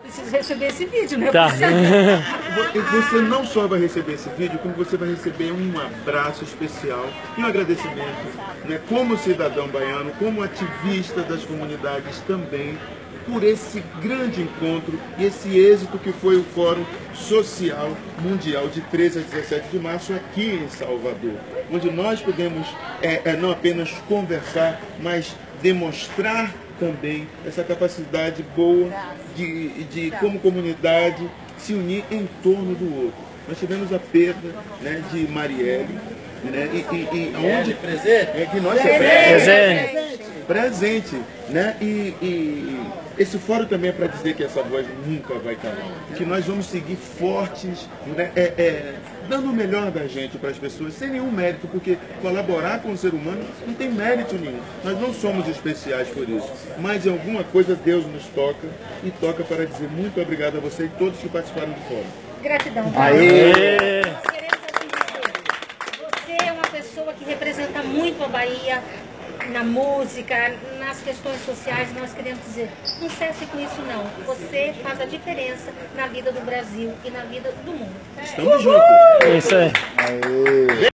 Preciso receber esse vídeo, né? Tá. Você não só vai receber esse vídeo, como você vai receber um abraço especial e um agradecimento, né, como cidadão baiano, como ativista das comunidades também, por esse grande encontro e esse êxito que foi o Fórum Social Mundial de 13 a 17 de março aqui em Salvador, onde nós podemos não apenas conversar, mas demonstrar também essa capacidade boa de como comunidade, se unir em torno do outro. Nós tivemos a perda, né, de Marielle, né, e onde presente? Que nós presente, né? E esse fórum também é para dizer que essa voz nunca vai calar, que nós vamos seguir fortes, né, dando o melhor da gente para as pessoas, sem nenhum mérito, porque colaborar com o ser humano não tem mérito nenhum. Nós não somos especiais por isso, mas em alguma coisa Deus nos toca e toca para dizer muito obrigado a você e todos que participaram do fórum. Gratidão. Aê! Nós queremos assim dizer, você é uma pessoa que representa muito a Bahia na música, nas questões sociais. Nós queremos dizer, não cesse com isso não. Você faz a diferença na vida do Brasil e na vida do mundo. Estamos juntos. Isso aí.